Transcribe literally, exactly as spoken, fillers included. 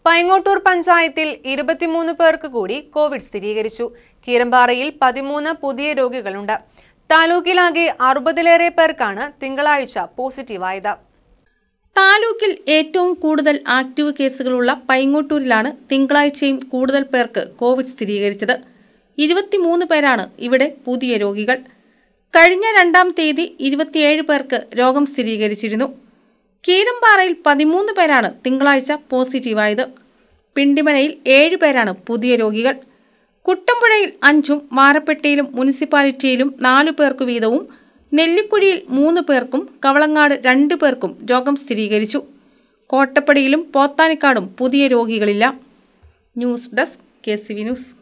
പൈങ്ങോട്ടൂർ പഞ്ചായത്തിൽ ഇരുപത്തിമൂന്ന് പേർക്ക് കൂടി കോവിഡ് സ്ഥിരീകരിച്ചു. കീരമ്പാറയിൽ പതിമൂന്ന് പുതിയ രോഗികളുണ്ട്. താലൂക്കിലാകെ അറുപതിലേറെ പേർക്കാണ് തിങ്കളാഴ്ച പോസിറ്റീവായത്. താലൂക്കിൽ ഏറ്റവും കൂടുതൽ ആക്റ്റീവ് കേസുകളുള്ള പൈങ്ങോട്ടൂരിലാണ് തിങ്കളാഴ്ചയും കൂടുതൽ പേർക്ക് കോവിഡ് സ്ഥിരീകരിച്ചത്. ഇരുപത്തിമൂന്ന് പേരാണ് ഇവിടെ പുതിയ രോഗികൾ. കഴിഞ്ഞ രണ്ടാം തീയതി ഇരുപത്തിയേഴ് പേർക്ക് രോഗം സ്ഥിരീകരിച്ചിരുന്നു. കീരമ്പാറയിൽ പതിമൂന്ന് പേരാണ് തിങ്കളാഴ്ച പോസിറ്റീവായത്. പിണ്ടിമനയിൽ ഏഴ് പേരാണ് പുതിയ രോഗികൾ. കുട്ടമ്പുഴയിൽ അഞ്ചും വാരപ്പെട്ടിയിലും മുനിസിപ്പാലിറ്റിയിലും നാലു പേർക്കു വീതവും നെല്ലിക്കുഴിയിൽ മൂന്ന് പേർക്കും കവളങ്ങാട് രണ്ട് പേർക്കും രോഗം സ്ഥിരീകരിച്ചു. കോട്ടപ്പടിയിലും പോത്താനിക്കാടും പുതിയ രോഗികളില്ല. News desk K C V news.